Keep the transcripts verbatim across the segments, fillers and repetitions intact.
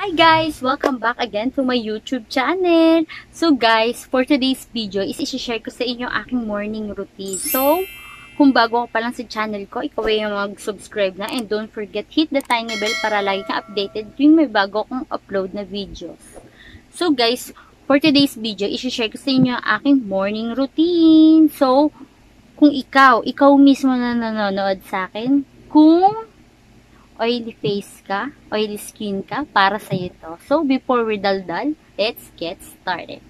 Hi guys! Welcome back again to my YouTube channel. So guys, for today's video is isi-share ko sa inyo aking morning routine. So, kung bago ka pa lang sa channel ko, ikaw ay mag-subscribe na and don't forget hit the tiny bell para lagi kang updated tuwing may bago kong upload na videos. So guys, for today's video, isi-share ko sa inyo ang aking morning routine. So, kung ikaw, ikaw mismo na nanonood sa akin, kung oily face ka, oily skin ka, para sa ito. So, before we daldal, let's get started.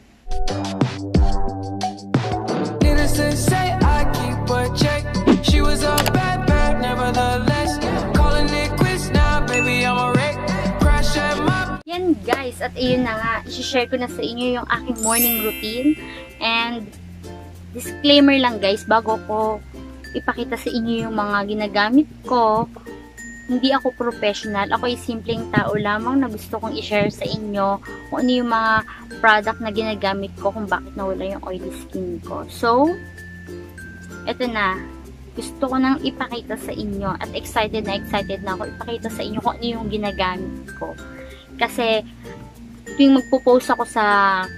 Needless to say, I keep a check. She was a bad bad, nevertheless. Calling it quits now, baby, I'm a wreck. Crash at my... Yan guys, at ayun na nga, isi-share ko na sa inyo yung aking morning routine. And, disclaimer lang guys, bago ko ipakita sa inyo yung mga ginagamit ko, hindi ako professional. Ako ay simpleng tao lamang na gusto kong i-share sa inyo kung ano yung mga product na ginagamit ko kung bakit nawala yung oily skin ko. So, eto na. Gusto ko nang ipakita sa inyo at excited na excited na ako ipakita sa inyo kung ano yung ginagamit ko. Kasi, tuwing magpo-post ako sa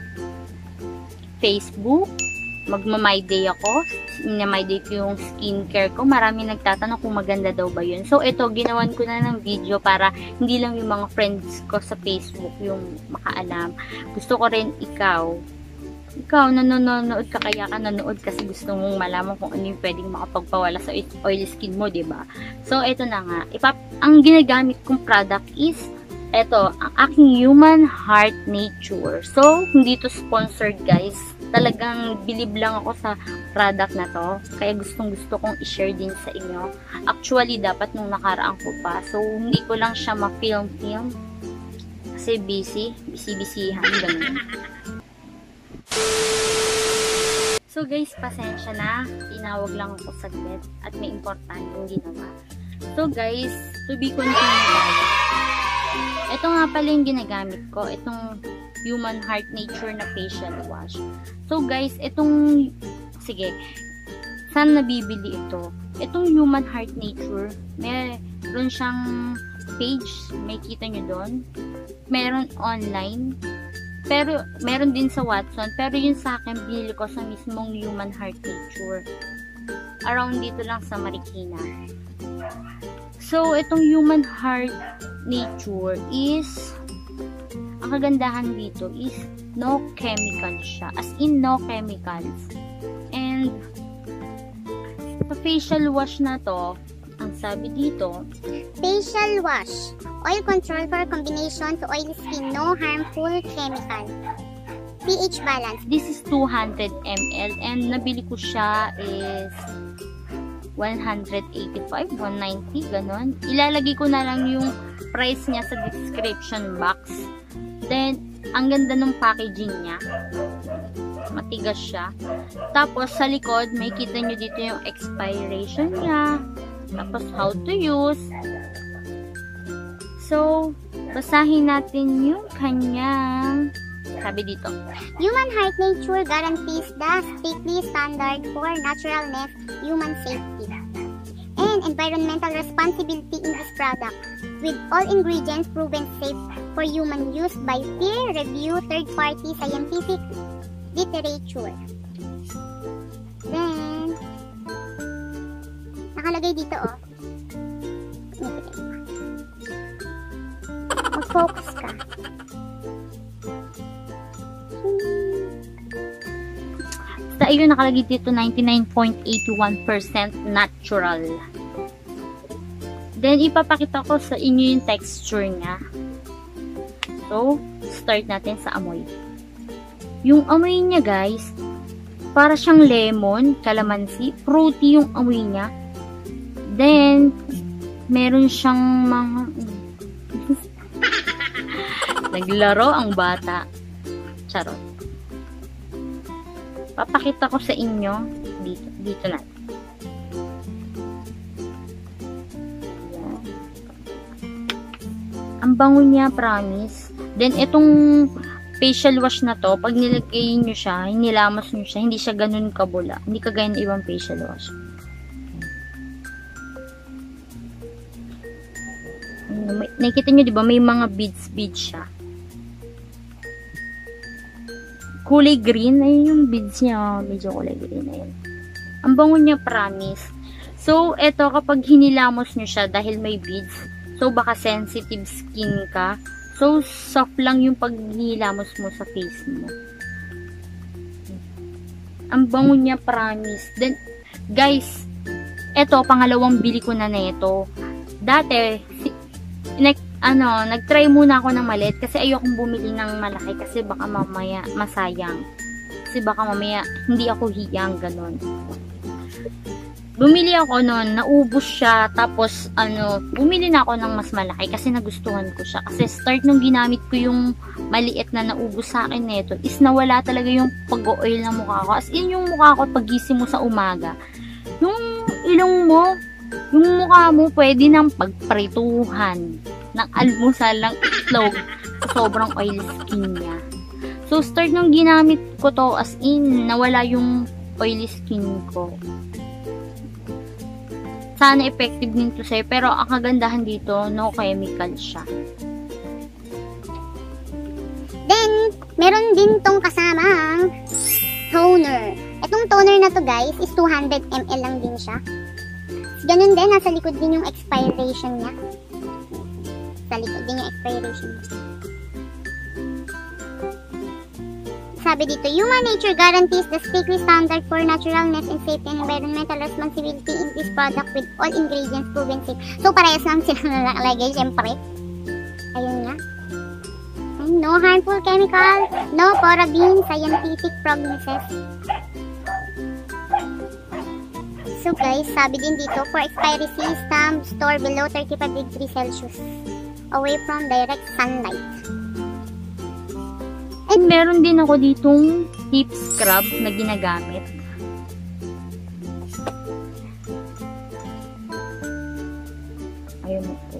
Facebook, magma-my day ako, na-my day ko yung skincare ko, marami nagtatanong kung maganda daw ba yun. So, ito, ginawan ko na ng video para hindi lang yung mga friends ko sa Facebook yung makaalam. Gusto ko rin ikaw, ikaw, nanonood ka, kaya ka nanood kasi gusto mong malaman kung ano yung pwedeng makapagpawala sa oily skin mo, diba? So, ito na nga. Ipap ang ginagamit kong product is ito, ang aking Human Heart Nature. So, hindi to sponsored, guys. Talagang bilib lang ako sa product na to. Kaya gustong gusto kong i-share din sa inyo. Actually, dapat nung nakaraan ko pa. So, hindi ko lang siya ma-film-film. Kasi busy. Busy-busyhan. Ganun. So, guys, pasensya na. Tinawag lang ako saglit. At may importanteng ginawa. So, guys, to be continued. Ito nga pala yung ginagamit ko. Itong Human Heart Nature na facial wash. So guys, itong, sige, saan nabibili ito? Itong Human Heart Nature, meron siyang page, may kita nyo doon. Meron online, pero meron din sa Watson, pero yun sa akin, binili ko sa mismong Human Heart Nature. Around dito lang sa Marikina. So, itong Human Heart Nature is, ang kagandahan dito is no chemicals siya. As in, no chemicals. And, sa facial wash na to, ang sabi dito, facial wash. Oil control for combination to oily skin. No harmful chemical. pH balance. This is two hundred milliliters and nabili ko siya is one eighty-five, one ninety, ganon. Ilalagay ko na lang yung price niya sa description box. Then, ang ganda ng packaging niya. Matigas siya. Tapos, sa likod, may kita nyo dito yung expiration niya. Tapos, how to use. So, basahin natin yung kanyang, sabi dito, Human Heart Nature guarantees the strictly standard for naturalness, human safety, and environmental responsibility in this product, with all ingredients proven safe for human use by peer-reviewed third-party scientific literature. Then, nakalagay dito, oh. Mag-focus ka. Sa iyo, nakalagay dito ninety-nine point eight one percent natural. Then, ipapakita ko sa inyo yung texture niya. So, start natin sa amoy. Yung amoy niya, guys, para siyang lemon, kalamansi, fruity yung amoy niya. Then, meron siyang mga... Naglaro ang bata. Charot. Papakita ko sa inyo dito, dito na. Ang bango niya, promise. Then, itong facial wash na to, pag nilagay nyo siya, nilamos nyo siya, hindi siya ganun kabula. Hindi kagaya ng ibang facial wash. ano, may, nakikita nyo, di ba, may mga beads-beads siya. Kulay green, ayun yung beads niya, medyo kulay green, ayun. Ang bango niya, promise. So, eto, kapag hinilamos nyo siya, dahil may beads, so, baka sensitive skin ka, so, soft lang yung paghilamos mo sa face mo. Ang bango niya, promise. Then, guys, eto, pangalawang bili ko na na ito. Dati, si, nag, ano, nag-try muna ako ng maliit kasi ayokong bumili ng malaki kasi baka mamaya masayang. Kasi baka mamaya hindi ako hiyang, ganon. Bumili ako nun, naubos siya, tapos, ano, bumili na ako ng mas malaki kasi nagustuhan ko siya. Kasi start nung ginamit ko yung maliit na naubos sa akin nito is nawala talaga yung pag-oil ng mukha ko. As in, yung mukha ko paggising mo sa umaga, yung ilong mo, yung mukha mo pwede nang pagprituhan ng almusal ng itlog sa sobrang oily skin niya. So, start nung ginamit ko to, as in, nawala yung oily skin ko. Sana effective din to sa'yo, pero ang kagandahan dito, no chemical siya. Then, meron din tong kasamang toner. Itong toner na to, guys, is two hundred milliliters lang din siya. Ganun din, nasa likod din yung expiration niya. Sa likod din yung expiration niya. Sabi dito, human nature guarantees the strictly standard for naturalness and safety and environmental responsibility in this product with all ingredients proven safe. So, parehas lang sila nakalagay, syempre. Ayun nga. No harmful chemical, no paraben, scientific prognosis. So guys, sabi din dito, for expiry system, store below thirty-five degrees Celsius. Away from direct sunlight. And meron din ako ditong lip scrub na ginagamit. Ayun po.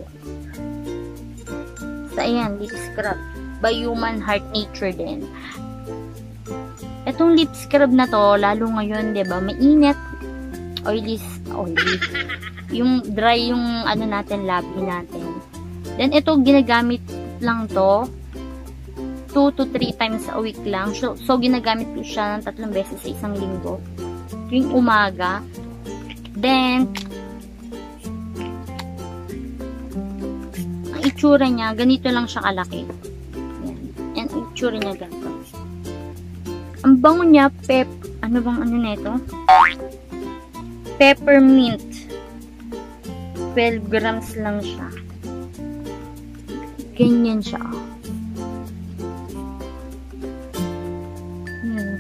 So, ayan, lip scrub. By Human Heart Nature din. Itong lip scrub na to, lalo ngayon, diba, mainit, oily, oily. Yung dry yung ano natin, labi natin. Then, ito, ginagamit lang to, two to three times a week lang. So, so ginagamit ko siya ng tatlong beses sa isang linggo. Yung umaga. Then, ang itsura niya, ganito lang siya kalaki. Yan. Yan, ang itsura niya ganito. Ang bango niya, pep, ano bang ano nito? Peppermint. twelve grams lang siya. Ganyan siya. Hmm.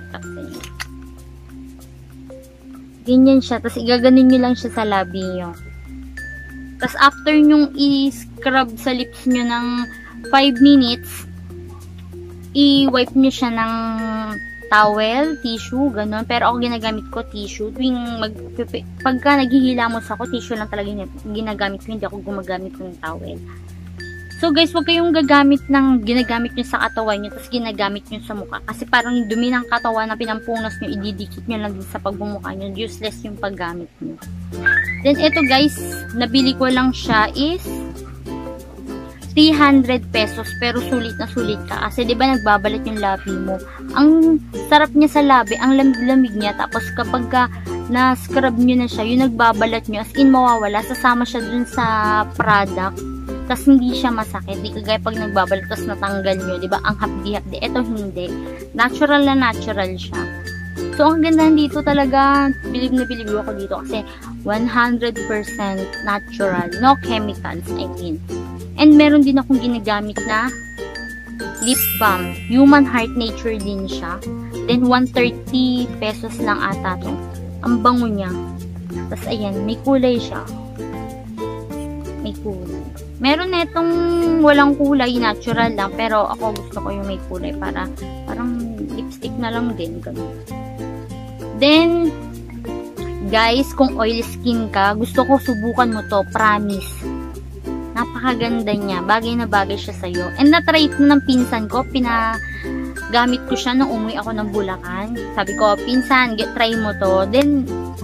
Ganyan siya. Tapos, igaganin nyo lang siya sa labi nyo. Tapos, after nyong i-scrub sa lips nyo ng five minutes, i-wipe nyo siya ng towel, tissue, ganun. Pero ako ginagamit ko tissue. Tuwing mag, pagka naghihilamos ako, tissue lang talaga ginagamit ko. Hindi ako gumagamit ng towel. So guys, huwag kayong gagamit ng ginagamit nyo sa katawan nyo, tapos ginagamit nyo sa mukha. Kasi parang yung dumi ng katawan na pinampunas nyo, ididikit nyo lang din sa pagbumukha nyo. Useless yung paggamit nyo. Then ito guys, nabili ko lang siya is three hundred pesos, pero sulit na sulit ka. Kasi diba nagbabalat yung labi mo. Ang sarap niya sa labi, ang lamig-lamig niya. Tapos kapag ka na-scrub nyo na siya, yung nagbabalat nyo, as in mawawala, sasama siya dun sa product. Tapos hindi siya masakit. Di kagaya pag nagbabalat, tapos natanggal nyo, diba? Ang hapdi-hapdi. Ito hindi. Natural na natural siya. So, ang ganda dito talaga, bilib na bilib ako dito kasi one hundred percent natural. No chemicals, I mean. And meron din akong ginagamit na lip balm. Human Heart Nature din siya. Then, one hundred thirty pesos lang ata to. Ang bango niya. Tapos, ayan, may kulay siya. May kulay. Meron na itong walang kulay, natural lang. Pero, ako gusto ko yung may kulay para parang lipstick na lang din. Ganun. Then, guys, kung oily skin ka, gusto ko subukan mo to. Promise. Napakaganda niya. Bagay na bagay siya sa'yo. And na-try ito ng pinsan ko. Pinagamit ko siya nung umuwi ako ng Bulacan. Sabi ko, pinsan, get try mo to. Then,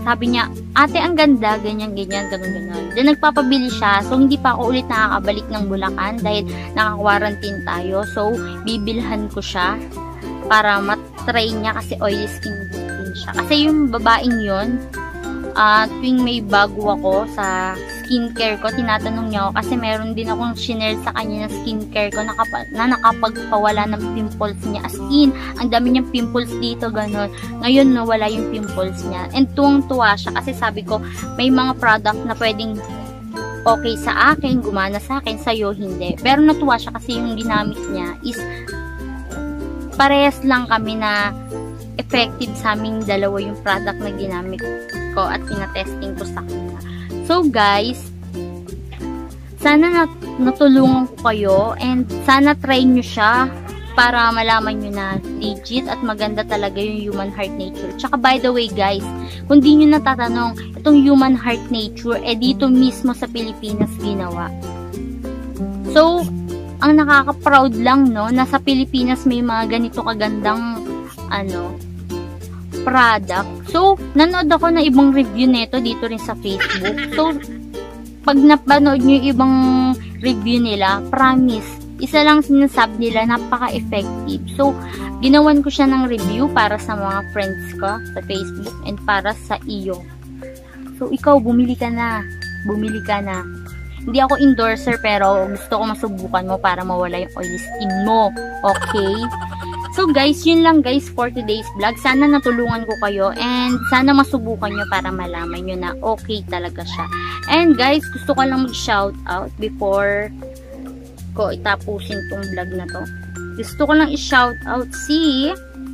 sabi niya, ate, ang ganda, ganyan, ganyan, ganun, ganun. Then, nagpapabili siya. So, hindi pa ako ulit nakakabalik ng Bulacan dahil naka-quarantine tayo. So, bibilhan ko siya para matry niya kasi oily skin din siya. Kasi yung babaeng yun, uh, tuwing may bago ako sa skincare ko, tinatanong niya ako kasi meron din akong shinare sa kanya na skincare ko na, nakapa, na nakapagpawala ng pimples niya. As in, ang dami niyang pimples dito, gano'n. Ngayon, nawala yung pimples niya. And tuwang-tuwa siya kasi sabi ko, may mga product na pwedeng okay sa akin, gumana sa akin, sa'yo hindi. Pero natuwa siya kasi yung ginamit niya is parehas lang kami na effective sa aming dalawa yung product na ginamit ko at pinatesting ko sa kanya. So guys, sana nat natulungan ko kayo and sana try nyo siya para malaman nyo na legit at maganda talaga yung Human Heart Nature. Tsaka by the way guys, kung di nyo natatanong, itong Human Heart Nature, eh dito mismo sa Pilipinas ginawa. So, ang nakaka-proud lang, no, na sa Pilipinas may mga ganito kagandang ano, product. So, nanood ako ng ibang review nito dito rin sa Facebook. So, pag napanood nyo yung ibang review nila, promise, isa lang sinasabi nila, napaka-effective. So, ginawan ko siya ng review para sa mga friends ko sa Facebook and para sa iyo. So, ikaw, bumili ka na. Bumili ka na. Hindi ako endorser pero gusto ko masubukan mo para mawala yung oily skin mo. Okay? So guys, yun lang guys for today's vlog. Sana natulungan ko kayo and sana masubukan nyo para malaman nyo na okay talaga siya. And guys, gusto ko lang mag-shout out before ko itapusin tong vlog na to. Gusto ko lang i-shout out si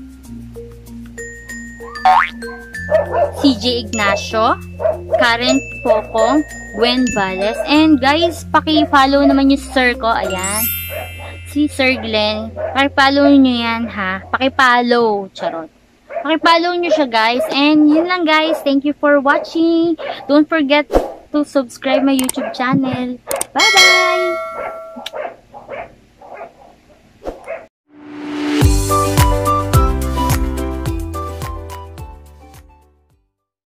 C J Ignacio, Karen Pocong, Gwen Valles. And guys, paki-follow naman yung sir ko. Ayan. Si Sir Glenn. Paki-follow nyo yan ha. Paki-follow. Charot. Paki-follow nyo siya guys. And yun lang guys. Thank you for watching. Don't forget to subscribe my YouTube channel. Bye-bye!